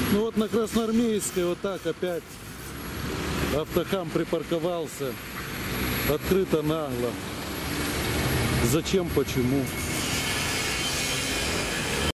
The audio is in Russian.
Ну вот на Красноармейской вот так опять автохам припарковался. Открыто, нагло. Зачем, почему?